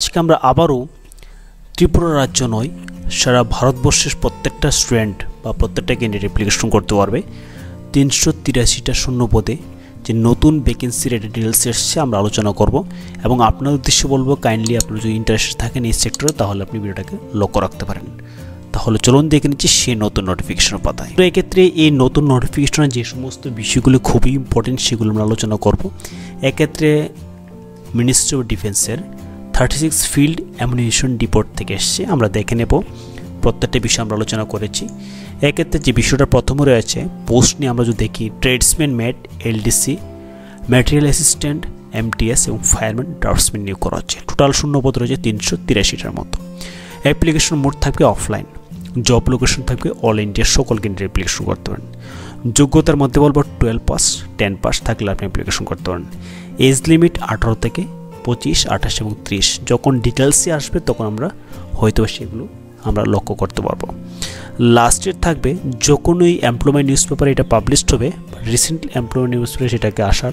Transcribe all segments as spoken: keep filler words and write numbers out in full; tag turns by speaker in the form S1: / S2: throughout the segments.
S1: আজকে আমরা আবারও ত্রিপুরা রাজ্য নয় সারা ভারতবর্ষের প্রত্যেকটা স্টুডেন্ট বা প্রত্যেকটা ক্যান্ডিডেট অ্যাপ্লিকেশন করতে পারবে তিনশো তিরাশিটা শূন্য পদে যে নতুন ভ্যাকেন্সি রেটের ডিটেলস এসছে আমরা আলোচনা করব এবং আপনার উদ্দেশ্যে বলবো কাইন্ডলি আপনারা যদি ইন্টারেস্টেড থাকেন এই সেক্টরে তাহলে আপনি ভিডিওটাকে লক্ষ্য রাখতে পারেন। তাহলে চলুন দেখে নিচ্ছি সেই নতুন নোটিফিকেশনের পাতায়। তো এক্ষেত্রে এই নতুন নোটিফিকেশনের যে সমস্ত বিষয়গুলো খুবই ইম্পর্টেন্ট সেগুলো আমরা আলোচনা করব। এক্ষেত্রে মিনিস্ট্রি অফ ডিফেন্সের thirty six field ammunition depot থেকে এসছে, আমরা দেখে নেব প্রত্যেকটা বিষয় আমরা আলোচনা করেছি। এক্ষেত্রে যে বিষয়টা প্রথমে রয়েছে পোস্ট নিয়ে আমরা যদি দেখি tradesman mate, LDC, material assistant, MTS এবং ফায়ারম্যান ড্রাফটসম্যান নিয়োগ করা হচ্ছে। টোটাল শূন্যপদ রয়েছে তিনশো তিরাশিটার মতো। অ্যাপ্লিকেশন মোড থাকবে অফলাইন, জব লোকেশন থাকবে অল ইন্ডিয়ার সকল কেন্দ্রে অ্যাপ্লিকেশন করতে পারেন। যোগ্যতার মধ্যে বলবো টুয়েলভ পাস, টেন পাস থাকলে আপনি অ্যাপ্লিকেশন করতে পারেন। এজ লিমিট আঠারো থেকে পঁচিশ, আঠাশ এবং ত্রিশ। যখন ডিটেলসে আসবে তখন আমরা হয়তো সেগুলো আমরা লক্ষ্য করতে পারবো। লাস্টের থাকবে যখনই এমপ্লয়মেন্ট নিউজ পেপার এটা পাবলিশড হবে, রিসেন্ট এমপ্লয়মেন্ট নিউজ পেপারে সেটাকে আসার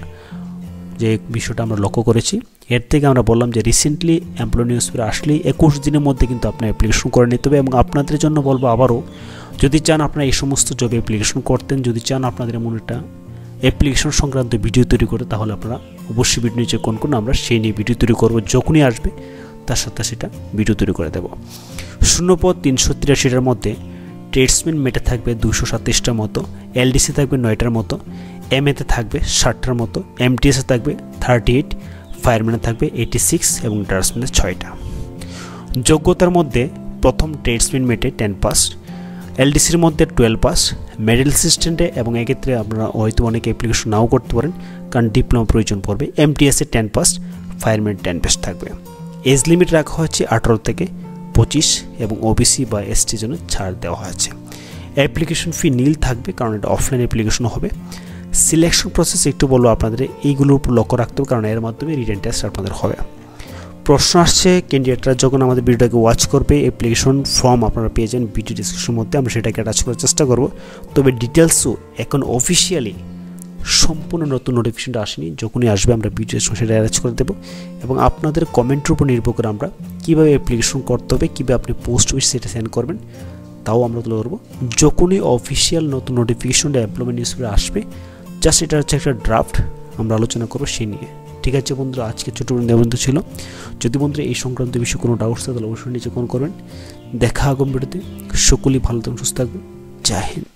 S1: যে বিষয়টা আমরা লক্ষ্য করেছি। এর থেকে আমরা বললাম যে রিসেন্টলি এমপ্লয় নিউজ পেপার আসলেই একুশ দিনের মধ্যে কিন্তু আপনার অ্যাপ্লিকেশন করে নিতে হবে। এবং আপনাদের জন্য বলবো আবারও, যদি চান আপনারা এই সমস্ত জবে অ্যাপ্লিকেশন করতেন, যদি চান আপনাদের মনে একটা অ্যাপ্লিকেশন সংক্রান্ত ভিডিও তৈরি করে, তাহলে আপনারা অবশ্যই ভিডিও নিচে কোন কোন আমরা সেই নিয়ে ভিডিও তৈরি করবো। যখনই আসবে তার সাথে সেটা ভিডিও তৈরি করে দেবো। শূন্যপদ তিনশো তিরাশিটার মধ্যে ট্রেডসম্যান মেটে থাকবে দুশো সাতত্রিশটার মতো, এলডিসি থাকবে নয়টার মতো, এমএতে থাকবে ষাটটার মতো, এমটিএসে থাকবে থার্টি এইট, ফায়ারম্যানে থাকবে এইটি সিক্স এবং ড্রাফটসম্যানে ছয়টা। যোগ্যতার মধ্যে প্রথম ট্রেডসম্যান মেটে টেন পাস, এলডিসির মধ্যে টুয়েলভ পাস, মেডিকেল অ্যাসিস্ট্যান্টে এবং এক্ষেত্রে আপনারা হয়তো অনেকে অ্যাপ্লিকেশন নাও করতে পারেন কারণ ডিপ্লোমা প্রয়োজন পড়বে। এমটিএসে ten pass, fireman ten pass থাকবে। এজ লিমিট রাখা হচ্ছে আঠারো থেকে পঁচিশ এবং ওবিসি বা এসটির জন্য ছাড় দেওয়া হয়েছে। অ্যাপ্লিকেশন ফি নীল থাকবে কারণ এটা অফলাইন অ্যাপ্লিকেশন হবে। সিলেকশন প্রসেস একটু বলবো আপনাদের এইগুলোর উপর লক্ষ্য রাখতে হবে কারণ এর মাধ্যমে রিটেন টেস্ট আপনাদের হবে। প্রশ্ন আসছে ক্যান্ডিডেটরা যখন আমাদের ভিডিওটাকে ওয়াচ করবে, অ্যাপ্লিকেশন ফর্ম আপনারা পেয়ে যান ভিডিও ডিসক্রিপশনের মধ্যে, আমরা সেটাকে অ্যাটাচ করার চেষ্টা করব। তবে ডিটেলসও এখন অফিসিয়ালি সম্পূর্ণ নতুন নোটিফিকেশনটা আসেনি, যখনই আসবে আমরা ভিডিও সেটা অ্যাটাচ করে দেবো এবং আপনাদের কমেন্টের উপর নির্ভর করে আমরা কীভাবে অ্যাপ্লিকেশন করতে হবে, কীভাবে আপনি পোস্ট অফিস সেটা সেন্ড করবেন তাও আমরা তুলে ধরবো। যখনই অফিসিয়াল নতুন নোটিফিকেশনটা এমপ্লয়মেন্ট নিউজ পেপারে আসবে, জাস্ট এটা হচ্ছে একটা ড্রাফট, আমরা আলোচনা করবো সেই নিয়ে। ঠিক আছে বন্ধুরা, আজকে ছোটো বন্ধু ছিল। যদি বন্ধুরা এই সংক্রান্ত বিষয়ে কোনো ডাউটস থাকে তাহলে অবশ্যই নিচে কমেন্ট করবেন। দেখা আগামী ভিডিওতে। সকলেই ভালো থাকুন, সুস্থ থাকবেন। জয় হিন্দ।